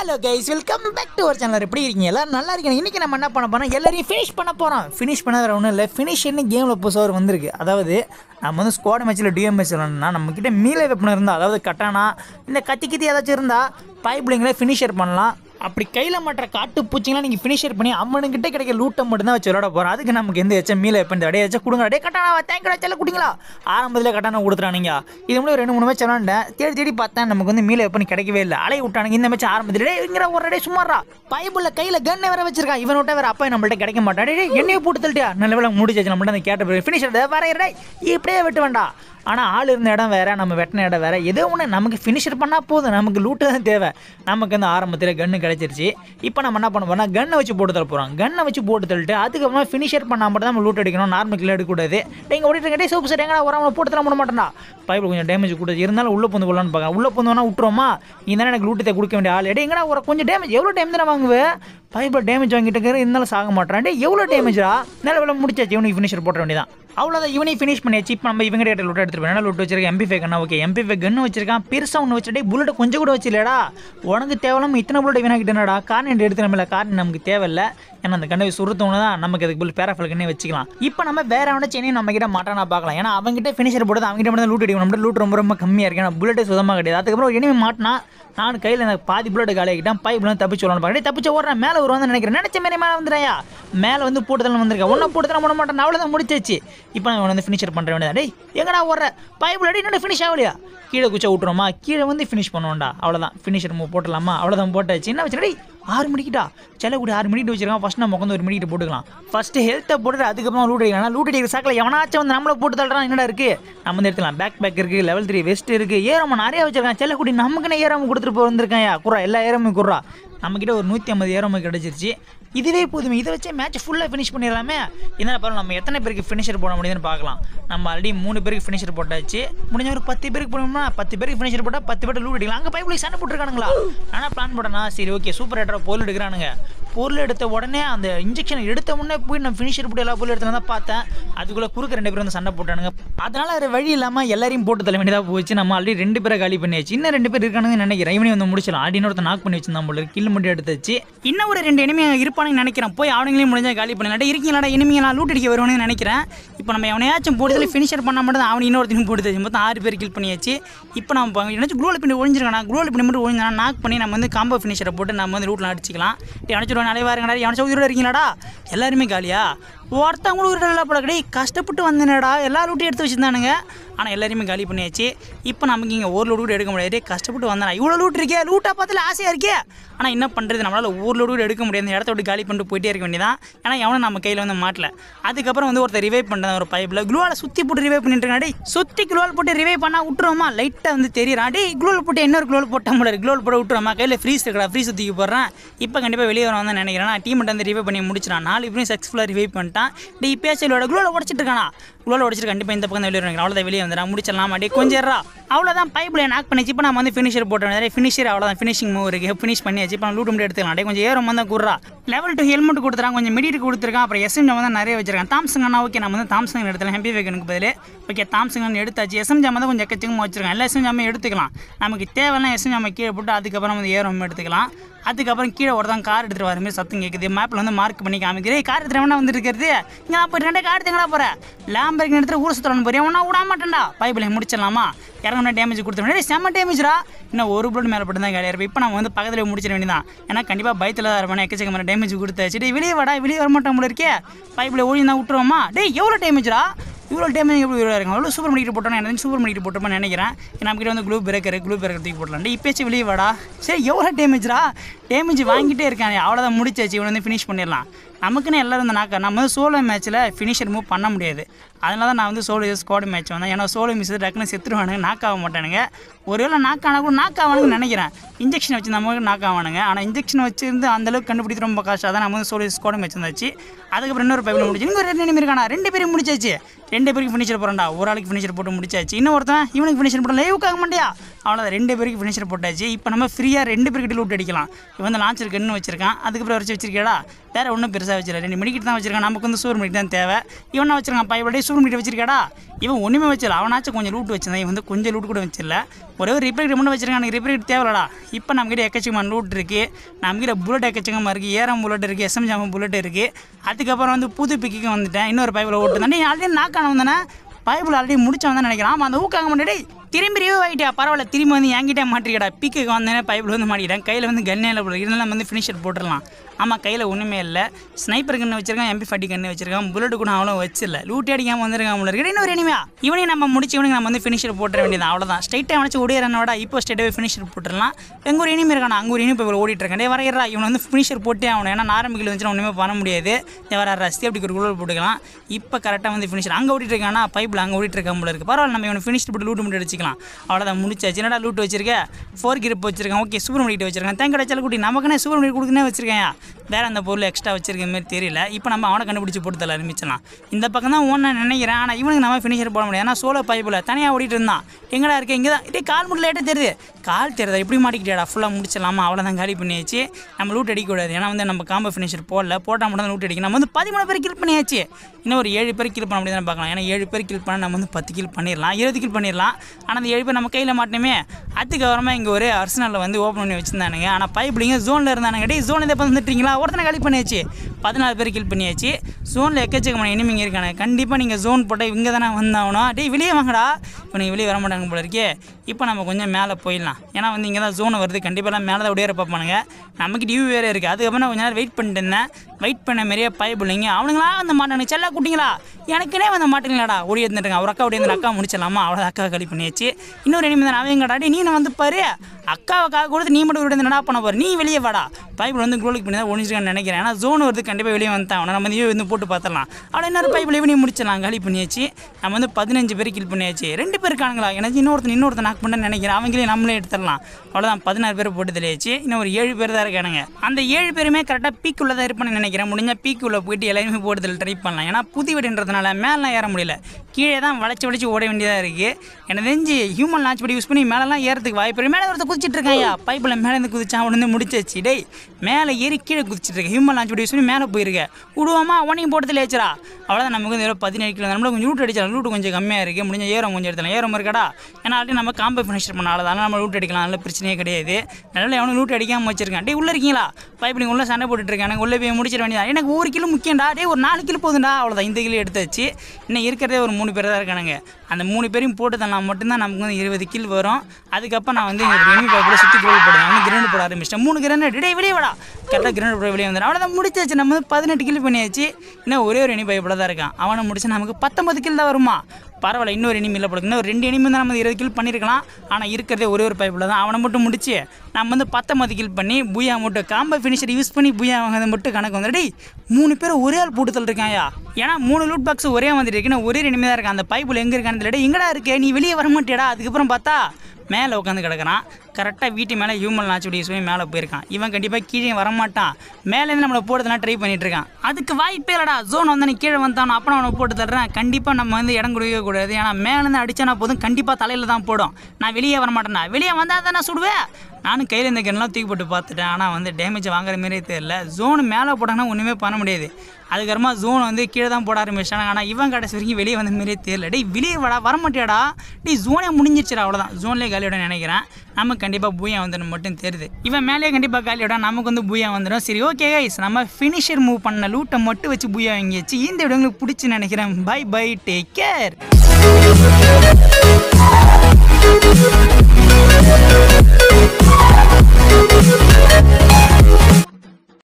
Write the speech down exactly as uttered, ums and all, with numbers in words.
Hello guys, welcome back to our channel. எப்படி இருக்கீங்க? எல்லாரும் நல்லா இருக்கீங்க. இன்றைக்கி நம்ம என்ன பண்ண போகிறோம், எல்லாரையும் ஃபினிஷ் பண்ண போகிறோம். ஃபினிஷ் பண்ண வேறு ஒன்றும் இல்லை, ஃபினிஷ்னு கேமில் புதுசாக வந்திருக்கு. அதாவது நம்ம வந்து ஸ்குவாட் மேட்ச்சில் டிஎம் மேட்ச் விளாட்னா நம்மக்கிட்ட மீள வெப்பன் இருந்தால், அதாவது கட்டானா இந்த கத்தி கத்தி ஏதாச்சும் இருந்தால் பைப்லிங்கில் ஃபினிஷர் பண்ணலாம். அப்படி கையில் மாட்டுற காட்டு பூச்சிங்களாம் நீங்கள் ஃபினிஷர் பண்ணி அம்மனுக்கிட்ட கிடைக்க லூட்டை மட்டும் தான் வச்சு விளாட போகிறோம். அதுக்கு நமக்கு எந்த எச்சம் மீள வெப்பன் அடைய ஏதாச்சும் கொடுங்க. அடைய கட்டானா தேங்க்யூ செல்ல கொடுங்களா, ஆரம்பத்தில் கட்டானா கொடுத்துறானுங்க. இது மூலம் ரெண்டு மூணு மேட்ச் விளாண்டேன், தேடி தேடி பார்த்தேன், நமக்கு வந்து மீள வெப்பன் கிடைக்கவே இல்லை. அலைய விட்டானுங்க. இந்த மேட்ச் ஆரம்பத்தில் இங்கிற ஒரு டே சும்மாறா பைபிளில் கையில் கன்னை வேற வச்சிருக்கா, இவன் விட்டா வேறு அப்பா நம்மள்ட்ட கிடைக்க மாட்டான். டே என்னையே போட்டு தள்ளிட்டியா, நல்ல வேலை முடிச்சாச்சு. நம்மள்ட்ட அந்த கேட்ட ஃபினிஷர் வேற இடை இப்படியே விட்டு வேண்டாம். ஆனால் ஆள் இருந்த இடம் வேறு, நம்ம வெட்டின இடம் வேறு. ஏதோ ஒன்று நமக்கு ஃபினிஷர் பண்ணால் போதும், நமக்கு லூட்டு தான் தேவை. நமக்கு வந்து ஆரம்பத்தில் கன்று கிடச்சிருச்சு. இப்போ நம்ம என்ன பண்ண போகிறோம், கன்னை வச்சு போட்டு தள்ள போகிறோம். கன்னை வச்சு போட்டு தள்ளிட்டு அதுக்கப்புறமா ஃபினிஷர் பண்ணால் மட்டும் தான் நம்ம லூட் அடிக்கணும், நார்மல் கிலோ எடுக்கக்கூடாது. நீங்கள் ஓடிட்டு இருக்கே சோப்பு சார் எங்கடா ஒரு அவனை போட்டு தர முடிய மாட்டேன்டா. பைப்பில் கொஞ்சம் டேமேஜ் கொடுத்து இருந்தாலும் உள்ளே பூந்து போடலான்னு பார்க்கலாம். உள்ளே பூந்து வேணா விட்டுருவோமா, இருந்தாலும் எனக்கு லூட்டத்தை கொடுக்க வேண்டிய ஆள். எடே எங்கடா ஒரு கொஞ்சம் டேமேஜ், எவ்வளோ டைம் தானே வாங்குவேன். பைப்பில் டேமேஜ் வாங்கிட்டு இருக்கிற இருந்தாலும் சாக மாட்டேன். டே எவ்வளோ டேமேஜா, நல்ல வேலை முடிச்சாச்சு. இவனுக்கு ஃபினிஷர் போட்ட வேண்டியதான், அவ்வளோதான். இவனே ஃபினிஷ் பண்ணியாச்சு. இப்போ நம்ம இவங்க கிட்ட லூட் எடுத்துட்டு என்ன லூட் வச்சிருக்கேன், எம்பி ஃபைவ் கண்ணா. ஓகே, எம்பி ஃபைவ் கன்று வச்சிருக்கான், பெருசாக ஒன்று வச்சுட்டே புல்லட் கொஞ்சம் கூட வச்சில்லடா. உனக்கு தேவையில்லாம இத்தனை புல்லட் வீணாக்கிட்டேனடா. கார்னெட் எடுத்து நம்மள கார்னெட் நமக்கு தேவையில்லை, ஏன்னா அந்த கண்ணை சுருத்தவங்க தான் நமக்கு அதுக்கு புல் பேராஃபல் கண்ணே வச்சுக்கலாம். இப்போ நம்ம வேற அவனை சென்னையும் நம்ம கிட்ட மாட்டானா பார்க்கலாம். ஏன்னா அவங்ககிட்ட ஃபினிஷர் போடுறது அவங்ககிட்ட மட்டும் லூட் அடிக்கணும். நம்ம லூட் ரொம்ப ரொம்ப கம்மியாக இருக்கு, ஏன்னா புல்லட்டே சுத்தமாக கிடையாது. அதுக்கப்புறம் இனிமே மாட்டினா நான் கையில் எனக்கு பாதி புல்லட் காலி ஆகிட்டேன். பைப்லாம் தப்பிச்சு வரணும் பார்க்க, தப்பிச்சு ஓடுறேன். மேலே ஒரு வந்து நினைக்கிறேன், நினைச்ச மாதிரி மேலே வந்துடுறாயா. மேலே வந்து போட்டுதல் வந்திருக்கேன், ஒன்றும் போட்டுதல பண்ண மாட்டேன். அவ்வளோதான் முடிச்சாச்சு. இப்போ நான் வந்து ஃபினிஷர் பண்ணுற வேண்டியதா. டேய் எங்கடா ஓடுற, பைப்பில் அடி என்னோட ஃபினிஷ் ஆகலையா. கீழே குச்சா விட்டுருமா, கீழே வந்து ஃபினிஷ் பண்ணுவோம்டா. அவ்வளோதான், ஃபினிஷர் மூவ் போட்டலாமா, அவ்வளோதான் போட்டாச்சு. என்ன வச்சு டேய் ஆறு மணிக்கிட்டா செல்ல கூட ஆறு மணிக்கு வச்சிருக்கான். ஃபஸ்ட் நம்ம உட்காந்து ஒரு மணிக்கிட்ட போட்டுக்கலாம். ஃபஸ்ட்டு ஹெல்த்தை போட்டு அதுக்கப்புறம் லூட் அடிக்கலாம். லூட் அடிக்கிற சாக்கில் எவனாச்சும் வந்து நம்மளை போட்டு தள்ளுறான். என்னடா இருக்குது, நம்ம வந்து எடுத்துக்கலாம். பேக் பேக் இருக்குது, லெவல் த்ரீ வெஸ்ட் இருக்குது, ஏரமாக நிறையா வச்சிருக்கான். செல்லக்குடி நமக்குன்னு ஏறாமல் கொடுத்துட்டு போயிருந்திருக்கான். குறா எல்லா ஏறமும் குறா. நம்மக்கிட்ட ஒரு நூற்றி ஐம்பது ஏறமும் கிடச்சிருச்சு. இதுவே போதுமே, இதை வச்சு மேட்ச் ஃபுல்லாக ஃபினிஷ் பண்ணிடலாமே. என்ன பரவாயில்ல, நம்ம எத்தனை பேருக்கு ஃபினிஷர் போட முடியுதுன்னு பார்க்கலாம். நம்ம ஆல்ரெடி மூணு பேருக்கு ஃபினிஷர் போட்டாச்சு. முடிஞ்ச ஒரு பத்து பேருக்கு போனோம்னா பத்து பேருக்கு ஃபினிஷர் போட்டால் பத்து பேர் லூட் அடிக்கலாம். அங்கே பைப்பில் சண்டை போட்டுருக்கானுங்களா. ஆனால் பிளான் போட்டேன்னா சரி ஓகே சூப்பர் ஹேட்டராக பொருள் எடுக்கிறானுங்க. பொருள் எடுத்த உடனே அந்த இன்ஜெக்ஷன் எடுத்த உடனே போய் நம்ம ஃபினிஷர் போட்டு எல்லா பொருள் எடுத்து தான் பார்த்தேன். அதுக்குள்ளே குறுக்க ரெண்டு பேரும் வந்து சண்டை போட்டானுங்க. அதனால் வேறு வழி இல்லாமல் எல்லாரையும் போட்டு தள்ள வேண்டியதாக போச்சு. நம்ம ஆல்ரெடி ரெண்டு பேரை காலி பண்ணியாச்சு. இன்னும் ரெண்டு பேர் இருக்கானுங்கன்னு நினைக்கிறேன். இவனையும் வந்து முடிச்சலாம். ஆல்ரெடி இன்னொருத்த நாக் பண்ணி வச்சிருந்தான் போல, கில் மட்டும் எடுத்தாச்சு. இன்னும் ஒரு ரெண்டு எனிமே இருப்பானுன்னு நினைக்கிறேன். போய் அவனுங்களையும் முடிஞ்சா காலி பண்ணலாம். இருக்கீங்களா இனிமே நான் லூட் அடிக்க வருவானு நினைக்கிறேன். இப்போ நம்ம எவனையாச்சும் போடுதல் ஃபினிஷர் பண்ண மட்டும் தான் அவன் இன்னொருத்தையும் போட்டு மொத்தம் ஆறு பேர் கில் பண்ணியாச்சு. இப்போ நம்ம என்னாச்சும் குளோல் பண்ணி ஒழிஞ்சிருக்கானா, குளோல் பண்ணி மட்டும் ஒழிஞ்சா நாக் பண்ணி நம்ம வந்து காம்போ ஃபினிஷரை போட்டு நம்ம வந்து ரூட்டில் அடிச்சிக்கலாம். எவனாச்சும் நிறைய வாருங்கடா, எவனாச்சும் உயிரோட இருக்கீங்களாடா, எல்லாருமே காலியா. ஒருத்தவங்களும் உயிரோட போல கிடையாது, கஷ்டப்பட்டு வந்தேனடா. எல்லா லூட்டையும் எடுத்து வச்சுருந்தானுங்க, ஆனால் எல்லாருமே காலி பண்ணியாச்சு. இப்போ நமக்கு இங்கே ஒரு லூட் கூட எடுக்க முடியாது. கஷ்டப்பட்டு வந்தேன், இவ்வளோ லூட் இருக்கே, லூட்டாக பார்த்துல ஆசையாக இருக்கே. ஆனால் என்ன பண்ணுறது, நம்மளால் ஒரு லூட் கூட எடுக்க முடியாது. இடத்த விட்டு காலி பண்ணிட்டு போயிட்டே இருக்க வேண்டியதான். ஏன்னா எவனும் நம்ம கையில் வந்து மாட்டல. அதுக்கப்புறம் வந்து ஒருத்தர் ரிவைவ் பண்ணுறேன் ஒரு பைப்பில் குளோவில் சுற்றி போட்டு ரிவைவ் பண்ணிட்டு இருக்கான். டே சுற்றி குளோல் போட்டு ரிவைவ் பண்ணால் விட்டுருவோமா, லைட்டாக வந்து தெரியுறான். டே குளோல் போட்டு இன்னொரு குளோல் போட்டால் முடியாது, குளோல் போட்டு விட்டுருவோமா. கையில் ஃப்ரீஸ் இருக்கா, ஃப்ரீஸ் சுற்றிக்கு போடுறேன். இப்போ கண்டிப்பாக வெளியே வரணும் தான் நினைக்கிறேன். நான் டீம் வந்து ரிவைவ் பண்ணி முடிச்சிடான். நாலு பேரும் சக்ஸஸ்ஃபுல்லாக ரிவைவ் பண்ணிட்டான். டே இப்போ சைலோட குளோவில் உடச்சிட்டு இருக்கானா, குளோவில் உடச்சிட்டு கண்டிப்பாக இந்த பக்கம் வெளியே வரணும். அவ்வளோதான், வெளியே வந்துடா முடிச்சிடலாம். அப்படியே கொஞ்சம் அவ்வளோதான். பைப்பில் நாக் பண்ணிச்சு. இப்போ நம்ம வந்து ஃபினிஷர் போட்டோம். ஃபினிஷர் அவ்வளோதான், ஃபினிஷிங் மூவ் இருக்குது, ஃபினிஷ் பண்ணியாச்சு. இப்போ லூட் மட்டும் எடுத்துக்கலாம். அப்படியே கொஞ்சம் ஏறம் வந்து குறா லெவல் டூ ஹெல்மெட் கொடுத்துறான், கொஞ்சம் மிடிட்டு கொடுத்துருக்கான். அப்புறம் எஸ்எம் ஜாம் தான் நிறைய வச்சிருக்கான். தாம்சங்கண்ணா ஓகே, நம்ம வந்து தாம்சங் எடுத்துக்கலாம். ஹெம்பி வேகனுக்கு பதில் ஓகே தாம்சங்கன்னு எடுத்தாச்சு. எஸ்எம் ஜாம் தான் கொஞ்சம் எக்கச்சக்கமாக வச்சிருக்கான். எல்லா எஸ்எம் ஜாமே எடுத்துக்கலாம். நமக்கு தேவையான எஸ்எம் ஜாமை கீழே போட்டு அதுக்கப்புறம் வந்து ஏறம் எடுத்துக்கலாம். அதுக்கப்புறம் கீழே ஒருத்தான் கார் எடுத்துகிட்டு வர மாதிரி சத்தம் கேட்குது. மேப்பில் வந்து மார்க் பண்ணி காமிக்கிறேன். கார் எடுத்துகிட்டு வேணா வந்து இருக்கிறது இங்கே நான் போய் ரெண்டே கார் எடுத்துங்களா போகிறேன். லேம்பர்க்கு எடுத்துகிட்டு ஊர் சுற்றணும் போகிறேன். ஒன்றா விட மாட்டேன்டா. பைப்பில் முடிச்சிடலாமா, இறங்கினா டேமேஜ் கொடுத்துருவேன். செம்ம டேமேஜ்ரா, இன்னும் ஒரு புல்லட் மேலே போட்டு தான் காலியாக இருப்பேன். இப்போ நம்ம வந்து பக்கத்தில் முடிச்சிட வேண்டியதான். ஏன்னா கண்டிப்பாக பயத்தில் தான் இருப்பேன். எக்கச்சக்கமான டேமேஜ் கொடுத்தாச்சு. டே வெளியே வாடா, வெளியே வர மாட்டோம் போல இருக்கே. பைப்பில் ஓடி தான் விட்டுருவோமா. டே எவ்வளோ டேமேஜ்ரா, இவ்வளோ டேமேஜ் எப்படி இவ்வளோ இருக்கும். அவ்வளோ சூப்பர் மெடிக்கெட் போட்டோம். எனக்கு சூப்பர் மெடிக்கெட் போட்டோம்னு நினைக்கிறேன். நம்மக்கிட்ட வந்து க்ளூ பிரேக்கர் க்ளூ பிரேக்கர் தூக்கி போடலாம். டே இப்போச்சு வெளியே வாடா. சரி எவ்வளோ டேமேஜ்ரா, டேமேஜ் வாங்கிட்டே இருக்காங்க. அவ்வளோதான் முடிச்சாச்சு. இவனை வந்து ஃபினிஷ் பண்ணிடலாம். நமக்குன்னு எல்லோரும் இந்த நாக்கா நம்ம வந்து சோலோ மேட்ச்சில் ஃபினிஷர் மூவ் பண்ண முடியாது. அதனால தான் நான் வந்து சோலோ ஸ்குவாட் மேட்ச் வந்தேன். ஏன்னா சோலோ மிஸ் டக்குன்னு செத்துருவானுங்க, நாக் ஆக மாட்டானுங்க. ஒருவேளை நாக் ஆனால் கூட நாக் ஆவானுங்கன்னு நினைக்கிறேன். இன்ஜெக்ஷன் வச்சு நமக்கு நாக் ஆவானுங்க. ஆனால் இன்ஜெக்ஷன் வச்சிருந்து அந்தளவுக்கு கண்டுபிடித்து ரொம்ப கஷ்டம். அதான் நம்ம வந்து சோலோ ஸ்குவாட் மேட்ச் வந்தாச்சு. அதுக்கப்புறம் இன்னொரு பைப்பில் முடிச்சு இன்னும் ரெண்டு நிமிடம் இருக்கானா, ரெண்டு பேரும் முடிச்சாச்சு. ரெண்டு பேருக்கு ஃபினிஷர் போகிறேன்டா. ஒரு ஆளுக்கு ஃபினிஷர் போட்டு முடிச்சாச்சு. இன்னும் ஒருத்தன் இவனுக்கு ஃபினிஷர் போட்டு லைவுக்கு ஆக மாட்டியா. அவ்வளோதான், ரெண்டு பேருக்கு ஃபினிஷர் போட்டாச்சு. இப்போ நம்ம ஃப்ரீயாக ரெண்டு பேர்கிட்ட லூட் அடிக்கலாம். இவன் வந்து லான்ச்சர் கன்னு வச்சிருக்கான். அதுக்கப்புறம் வச்சு வச்சிருக்கேடா வேறு ஒன்றும் பெருசாக வச்சிருக்கா. ரெண்டு மெடிக்கிட்டு தான் வச்சிருக்கான். நமக்கு வந்து சூப்பர் மெடிக் தான் தேவை. இவனா வச்சிருக்கான் பைப்பில் சூப்பர் மீட் வச்சிருக்காடா இவன் ஒன்றுமே வச்சிடல அவனாச்சும் கொஞ்சம் லூட் வச்சிருந்தான் இவன் வந்து கொஞ்சம் லூட் கூட வச்சிடல ஒரே ஒரு ரிப்பேர் மட்டும் வச்சிருக்கான் எனக்கு ரிப்பேர் தேவையில்லடா இப்போ நம்மகிட்ட எக்கச்சக்கமான லூட் இருக்குது நம்மகிட்ட புல்லட் எக்கச்சக்கமாக இருக்குது ஏரம் புல்லட் இருக்குது எஸ்எம் ஜாம புல்லட் இருக்குது அதுக்கப்புறம் வந்து புது பிக்கு வந்துட்டேன் இன்னொரு பைப்பில் ஓட்டுதான் நீ ஆல்ரெடி நாக்கான வந்தானே பைப்பில் ஆல்ரெடி முடிச்சவன் தான் நினைக்கிறான் ஆமாம் அந்த ஊக்காக முன்னாடி திரும்பி ரிவ்யூ ஆகிட்டியா பரவாயில்ல திரும்பி வந்து என்கிட்ட மாட்டிக்கடா பிக்குக்கு வந்தேனே பைப்பில் வந்து மாட்டிக்கிட்டேன் கையில் வந்து கன்னையில் போடுறது இருந்தாலும் வந்து ஃபினிஷர் போட்டுடலாம் ஆமாம் கையில் ஒன்றுமே இல்லை ஸ்னைப்பர் கன்று வச்சிருக்கான் எம்பி ஃபார்ட்டி கன்று வச்சிருக்கான் புல்லட் கூட அவ்வளோ வச்சிடல லூட்டி அடிக்காமல் வந்திருக்கான் அவ்வளோ இருக்கு இன்னொரு இனிமையா இவனையும் நம்ம முடிச்சு இவனுக்கு நம்ம வந்து ஃபினிஷர் போட்டுற வேண்டியது அவ்வளோதான் ஸ்ட்ரைட்டாக வச்சு ஓடிறனோட இப்போ ஸ்ட்ரைட்டாகவே ஃபினிஷர் போட்டுடலாம் எங்கே ஒரு இனிமே இருக்கான் அங்கே ஒரு இனிமே இப்போ ஓடிட்டு இருக்கேன் டே வரையறா இவன் வந்து ஃபினிஷர் போட்டே ஆகணும் ஏன்னா ஆரம்பிக்கல வந்துச்சுன்னா ஒன்றுமே பண்ண முடியாது வர ரஸ்தி அப்படி ஒரு குளோல் போட்டுக்கலாம் இப்போ கரெக்டாக வந்து ஃபினிஷர் அங்கே ஓடிட்டு இருக்கானா பைப்பில் அங்கே ஓடிட்டு இருக்க போல இருக்குது பரவாயில்ல நம்ம இவனை ஃபினிஷர் போட்டு லூட்டு மட்டும் அடிச்சிக்கலாம் அவ்வளோதான் முடிச்சாச்சு என்னடா லூட் வச்சிருக்கேன் ஃபோர் கிரிப் வச்சிருக்கேன் ஓகே சூப்பர் மீட் வச்சிருக்கேன் தேங்க் கிடைச்சாலும் கூட்டி நமக்குன்னே சூப்பர் மீட் கொடுக்குனே வச்சிருக்கேன் வேறு அந்த பொருள் எக்ஸ்ட்ரா வச்சிருக்க மாதிரி தெரியல இப்போ நம்ம அவனை கண்டுபிடிச்சி போட்டு தர ஆரம்பிச்சலாம் இந்த பக்கம் தான் ஒன்று நினைக்கிறேன் ஆனால் இவனுக்கு நம்ம ஃபினிஷர் போட முடியாது ஏன்னா சோலோ பைப்பில் தனியாக ஓடிட்டு இருந்தான் எங்கடா இருக்கு இங்கே தான் இதே கால் மட்டும் லேட்டாக தெரியுது கால் தெரியுதா எப்படி மாட்டிக்கிட்டா ஃபுல்லாக முடிச்சிடலாமா அவ்வளோதான் காலி பண்ணியாச்சு நம்ம லூட் அடிக்கக்கூடாது ஏன்னா வந்து நம்ம காம்போ ஃபினிஷர் போடல போட்டால் மட்டும் தான் லூட் அடிக்கணும் நம்ம வந்து பதிமூணு பேர் கில் பண்ணியாச்சு இன்னும் ஒரு ஏழு பேர் கில் பண்ண முடியாது பார்க்கலாம் ஏன்னா ஏழு பேர் கில் பண்ண நம்ம வந்து பத்து கில் பண்ணிடலாம் இருபது கில் பண்ணிடலாம் ஆனால் அந்த ஏழு பேர் நம்ம கையில் மாட்டோமே அதுக்கப்புறமா இங்கே ஒரு அர்சனலில் வந்து ஓப்பன் பண்ணி வச்சுருந்தானுங்க ஆனால் பைப்பிளிங்க ஜோனில் இருந்தானுங்க டே ஜோன் இதை வந்துட்டுறீங்களா ஒருத்தனை காலி பண்ணியாச்சு பதினாலு பேர் கில் பண்ணியாச்சு ஜோனில் எக்கச்சக்கமான இனிமிங்க இருக்கானே கண்டிப்பாக நீங்கள் ஜோன் போட்டால் இங்கே தானே வந்தாகணும் டே வெளியே வாங்கடா இப்போ நீங்கள் வெளியே வர மாட்டாங்க போல இருக்கே இப்போ நம்ம கொஞ்சம் மேலே போயிடலாம் ஏன்னா வந்து இங்கே தான் ஜோன் வருது கண்டிப்பாக மேலே தான் உடையிற பார்ப்பானுங்க நமக்கு டியூ வேறு இருக்குது அதுக்கப்புறம் நான் கொஞ்ச நேரம் வெயிட் பண்ணிட்டு இருந்தேன் வெயிட் பண்ண மாதிரியே பைப்பிள்ளைங்க அவனுங்களா வந்து மாட்டானுங்க செல்லா கூட்டிங்களா எனக்குனே வந்து மாட்டீங்களாடா ஓடி இருந்துட்டுங்க அவர் அக்கா ஓடி வந்து அக்கா முடிச்சிடலாமா அவ்வளோ அக்கா களி பண்ணியாச்சு இன்னொரு இனிமே தான் அவங்கடா டே நீ வந்து பாரு அக்காவை கொடுத்து நீ மட்டும் விட்டு நடா பண்ண போகிற நீ வெளியே வாடா பைப்பில் வந்து குளோலுக்கு பண்ணி தான் ஒழிஞ்சிருக்கான்னு நினைக்கிறேன் ஏன்னா ஜோன் வருது கண்டிப்பாக வெளியே வந்துட்டான் அவனை நம்ம வந்து போட்டு பார்த்துடலாம் அவ்வளோ இன்னொரு பைப்பில் இவனையும் முடிச்சிடலாம் களி பண்ணியாச்சு நம்ம வந்து பதினஞ்சு பேர் கில் பண்ணியாச்சு ரெண்டு பேர் இருக்கானுங்களா எனக்கு இன்னொருத்தன் இன்னொருத்தன் நாக் பண்ணேன்னு நினைக்கிறேன் அவங்களையும் நம்மளே எடுத்துடலாம் அவ்வளோதான் பதினாறு பேர் போட்டு தெரியாச்சு இன்னும் ஒரு ஏழு பேர் தான் இருக்கானுங்க அந்த ஏழு பேருமே கரெக்டாக பீக்குள்ளே தான் இருப்பேன்னு நினைக்கிறேன் முடிஞ்சால் பீக்குள்ளே போயிட்டு எல்லாருமே போடுதல் ட்ரை பண்ணலாம் ஏன்னா புது வீடுன்றதுனால மேலாம் ஏற முடியல கீழே தான் வளைச்சி வளைச்சி ஓட வேண்டியதாக இருக்குது எனக்கு தெரிஞ்சு ஹியூமன் லான்ச் படி யூஸ் பண்ணி மேலெலாம் ஏறதுக்கு வாய்ப்பு மேலே ஒருத்தர் குதிச்சிட்டு இருக்காயா பைப்பில் மேலே இருந்து குதிச்சா அவன் வந்து முடிச்சாச்சு டேய் மேலே ஏறி கீழே குதிச்சிட்டு இருக்கேன் ஹியூமன் லான்ச் படி யூஸ் பண்ணி மேலே போயிருக்கேன் விடுவாமா உனையும் போட்டதில் ஏச்சரா அவ்வளோதான் நமக்கு வந்து பதினேழு கிலோ நம்மளும் கொஞ்சம் லூட் அடிச்சாலும் லூட் கொஞ்சம் கம்மியாக இருக்குது முடிஞ்ச ஏறம் கொஞ்சம் எடுத்துலாம் ஏறம் இருக்கடா ஏன்னா ஆல்ரெடி நம்ம காம்போ ஃபினிஷர் பண்ண அதனால நம்ம லூட் அடிக்கலாம் நல்ல பிரச்சனையே கிடையாது அதனால எவனும் லூட் அடிக்காமல் வச்சிருக்கேன் டே உள்ளே இருக்கீங்களா பைப்பில் உள்ள சண்டை போட்டுட்டு இருக்கேன் எனக்கு உள்ளே போய் முடிச்சிட வேண்டியதான் எனக்கு ஒரு கிலோ முக்கியம்டா டே ஒரு நாலு கிலோ போதுண்டா அவ்வளோதான் இந்த கிலோ எடுத்தாச்சு இன்னும் இருக்கிறதே ஒரு மூணு பேர் தான் இருக்கானுங்க அந்த மூணு பேரையும் போட்டு தரலாம் மட்டும்தான் நமக்கு வந்து இருபது கில் வரும் அதுக்கப்புறம் நான் வந்து எங்கள் எண்ணி பைப்பில் சுற்றி கோல் போடுறேன் வந்து கிரௌண்ட் போட ஆரம்பிச்சிட்டேன் மூணு கிரௌண்ட் டே வெளியே வாடா கரெக்டாக கிரௌண்ட் போட வெளியே வந்துடும் அவ்வளோதான் முடிச்சாச்சு நம்ம வந்து பதினெட்டு கில் பண்ணியாச்சு இன்னும் ஒரே ஒரு எண்ணி பைப்பில் தான் இருக்கான் அவனை முடிச்சு நமக்கு பத்தொம்பது கில் தான் வருமா பரவாயில்ல இன்னொரு எனிமி இல்லை போடுங்க இன்னும் ரெண்டு எனிமி தான் நம்ம இருபது கில் பண்ணியிருக்கலாம் ஆனால் இருக்கிறதே ஒரே ஒரு பைப்பில் தான் அவனை மட்டும் முடிச்சு நம்ம வந்து பத்தொம்பது கில் பண்ணி புயா மட்டும் காம்போ ஃபினிஷர் யூஸ் பண்ணி புயா வாங்கிறது மட்டும் கணக்கு வந்துடி மூணு பேர் ஒரே ஆள் போட்டுத்தல் இருக்காயா ஏன்னா மூணு லூட் பாக்ஸ் ஒரே வந்துட்டு இருக்குன்னா ஒரே எனிமி தான் இருக்கான் அந்த பைப்பில் எங்கே இருக்கான்னு தெரியல எங்கடா இருக்கே நீ வெளியே வர மாட்டியாடா அதுக்கப்புறம் பார்த்தா மேலே உட்காந்து கிடக்கிறான் கரெக்டாக வீட்டு மேலே ஹியூமன் லான்ச் யூஸ் பண்ணி மேலே போயிருக்கான் இவன் கண்டிப்பாக கீழே வரமாட்டான் மேலேருந்து நம்மளை போடுறதுலாம் ட்ரை பண்ணிட்டு இருக்கான் அதுக்கு வாய்ப்பே இல்லடா ஜோன் வந்து நீ கீழே வந்தான் அப்புறம் அவனை போட்டு தர்றேன் கண்டிப்பாக நம்ம வந்து இடம் கொடுக்க கூடாது ஏன்னா மேலேருந்து அடிச்சானா போதும் கண்டிப்பாக தலையில் தான் போடும் நான் வெளியே வர மாட்டேன்னா வெளியே வந்தால் தான் நான் சுடுவேன் நானும் கையில் இந்த கண்ணெலாம் தூக்கி போட்டு பார்த்துட்டேன் ஆனால் வந்து டேமேஜ் வாங்குற மாதிரியே தெரியல ஜோன் மேலே போட்டாங்கன்னா ஒன்றுமே பண்ண முடியாது அதுக்கப்புறமா ஜோன் வந்து கீழே தான் போட ஆரம்பிச்சிட்டாங்க ஆனால் இவன் கடைசி வரைக்கும் வெளியே வந்த மாதிரியே தெரியல டே வெளியே வாடா வரமாட்டியாடா டே ஜோனே முடிஞ்சிருச்சுடா அவ்வளோதான் ஜோன்லேயே காலியோட நினைக்கிறேன் நமக்கு கண்டிப்பாக பூயா வந்துடும் மட்டும் தெரியுது இவன் மேலேயே கண்டிப்பாக காலியோட நமக்கு வந்து பூயா வந்துடும் சரி ஓகே கைஸ் நம்ம ஃபினிஷர் மூவ் பண்ண லூட்டை மட்டும் வச்சு பூயா வாங்கியாச்சு இந்த வீடியோ உங்களுக்கு பிடிச்சி நினைக்கிறேன் பை பை டேக் கேர்